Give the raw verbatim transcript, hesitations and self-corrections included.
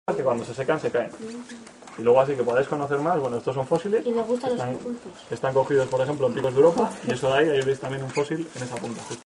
que cuando se secan se caen. Y luego así que podáis conocer más, bueno, estos son fósiles. Y me gustan están, los pulpos. están cogidos, por ejemplo, en picos de Europa, y eso de ahí, ahí veis también un fósil en esa punta.